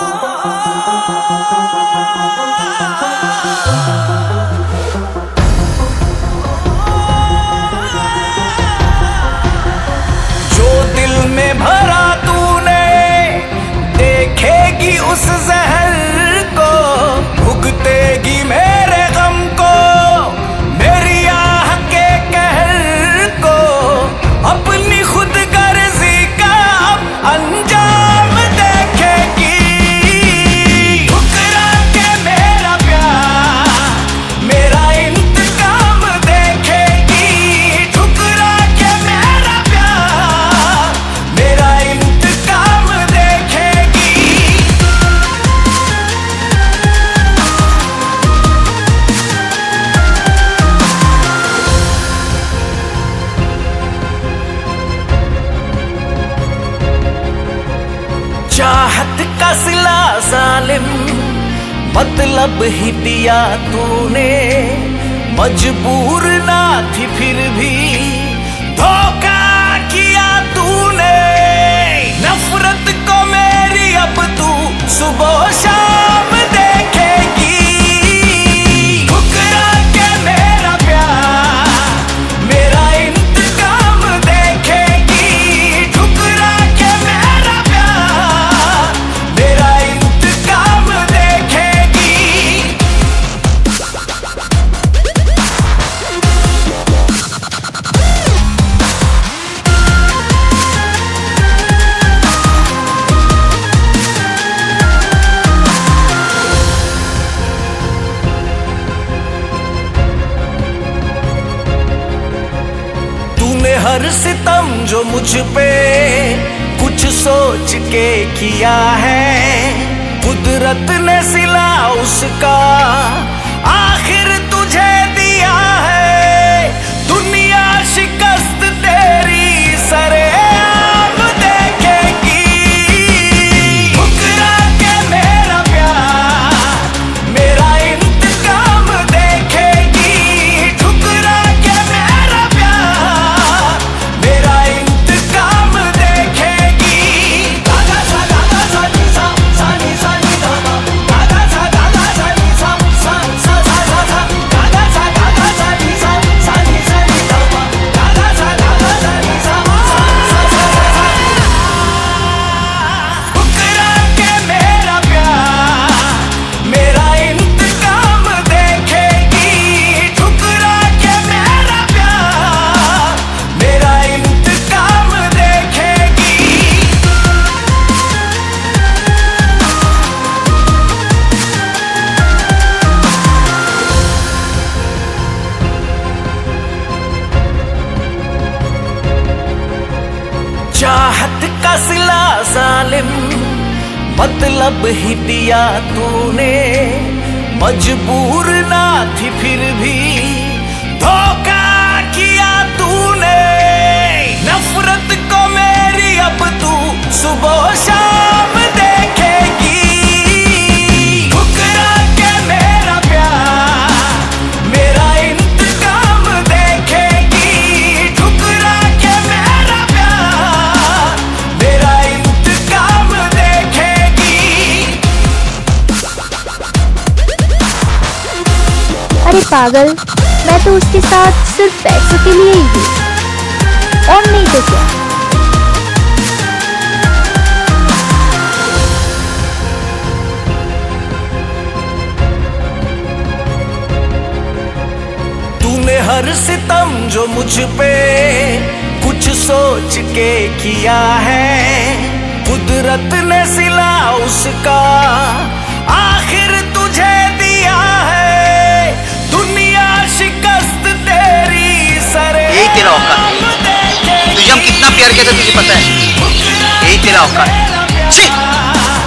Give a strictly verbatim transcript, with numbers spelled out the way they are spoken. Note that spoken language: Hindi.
जो दिल में भरा तूने देखेगी उस जहर को, भुगतेगी मेरे गम को, मेरी आह के कहर को, अपनी खुद गर्जी का अब अंजाम देखेगी। ठुकरा के मेरा प्यार मेरा इंतकाम देखेगी। ठुकरा के मेरा प्यार मेरा इंतकाम देखेगी। चाहत का सिला जालिम मतलब ही दिया तूने, मजबूर ना थी फिर भी धोखा किया तूने। नफरत को मेरी अब तू सुबह शाम देखेगी। ठुकरा के मेरा प्यार मेरा इंतकाम देखेगी। ठुकरा के मेरा प्यार मेरा इंतकाम देखेगी। तूने हर सितम जो मुझ पे कुछ सोच के किया है, कुदरत ने सिला उसका आखिर तुझे दिया है। दुनिया शिकस्त तेरी सरेआम देखेगी। ठुकरा के मेरा प्यार मेरा इंतकाम देखेगी। ठुकरा के मेरा प्यार मेरा इंतकाम देखेगी। दादा सा दादा सा नी सा सा नी सा नी दादा, दादा सा दादा सा नी सा सा सा सा सा सा, दादा सा दादा सा नी सा सा नी सा नी दादा, दादा सा दादा सा नी सा सा सा सा सा। ठुकरा के मेरा प्यार मेरा इंतकाम देखेगी। ठुकरा के मेरा प्यार मेरा इंतकाम देखेगी। चाहत का सिला जालिम मतलब ही दिया तूने, मजबूर ना थी फिर भी धोखा किया तूने। नफरत को मेरी अब तू सुबह शाम देखेगी। ठुकरा के मेरा प्यार मेरा इंतकाम देखेगी। ठुकरा के मेरा प्यार मेरा इंतकाम देखेगी। अरे पागल, मैं तो उसके साथ सिर्फ पैसों के लिए ही हूँ, और नहीं तो क्या। तूने हर सितम जो मुझ पे कुछ सोच के किया है, कुदरत ने सिला उसका आखिर तुझे दिया है। दुनिया शिकस्त तेरी सरे यही तेरा औकात है। तुझे हम कितना प्यार करते तुझे पता है? यही तेरा औकात है।